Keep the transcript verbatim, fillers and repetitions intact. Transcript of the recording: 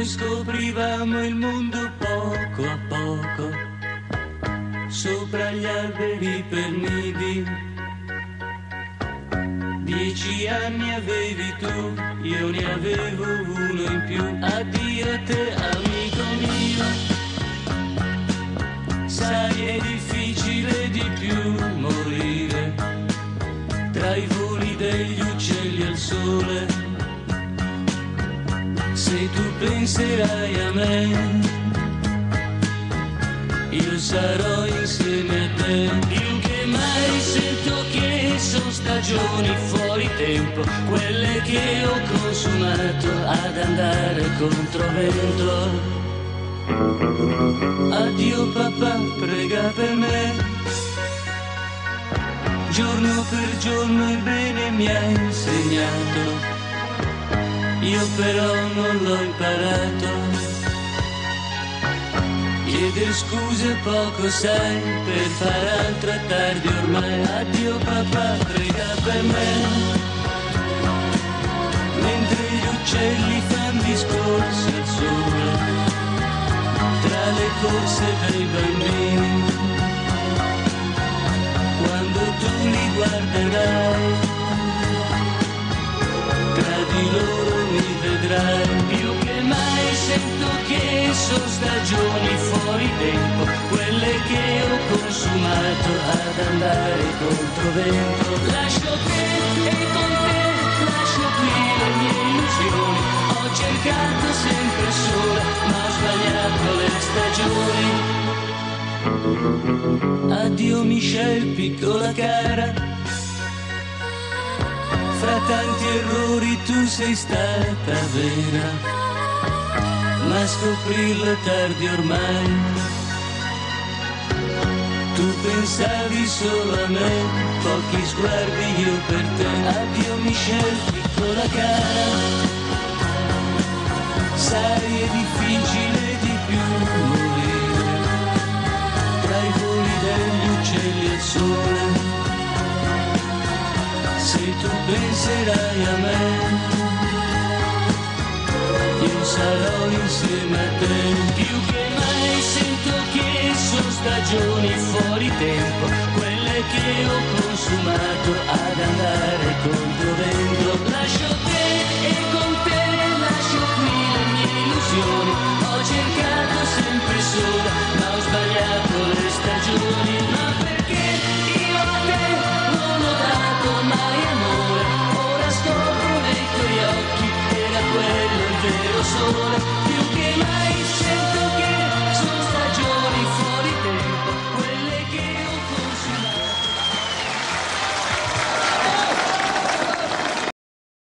Noi scoprivamo il mondo poco a poco, sopra gli alberi per nidi. Dieci anni avevi tu, io ne avevo uno in più. Addio a te, amico mio. Sai, è difficile di più morire tra i voli degli uccelli al sole. Se tu penserai a me, io sarò insieme a te. Più che mai sento che sono stagioni fuori tempo, quelle che ho consumato ad andare controvento. Addio papà, prega per me. Giorno per giorno il bene mi ha insegnato, io però non l'ho imparato. Chieder scuse poco sai, per far altro è tardi ormai. Addio papà, prega per me. Mentre gli uccelli fan discorsi al sole, tra le corse dei bambini, quando tu li guarderai, tra di loro mi vedrai. Più che mai sento che sono stagioni fuori tempo, quelle che ho consumato ad andare controvento. Lascio te e con te lascio qui le mie illusioni. Ho cercato sempre sola, ma ho sbagliato le stagioni. Addio Michelle, piccola cara, fra tanti errori tu sei stata vera, ma scoprirlo è tardi ormai. Tu pensavi solo a me, pochi sguardi io per te. Addio Michelle, piccola cara, sai è difficile di più morire tra i voli degli uccelli e il sole. Se tu penserai a me, io sarò insieme a te. Più che mai sento che sono stagioni fuori tempo, quelle che ho consumato ad andare controvento. Lascio te e con te lascio qui le mie illusioni. Ho cercato sempre sola, ma ho sbagliato le stagioni. Ma perché io a te non ho dato mai amore? Ora scopro nei tuoi occhi, era quello il vero sole. Più che mai sento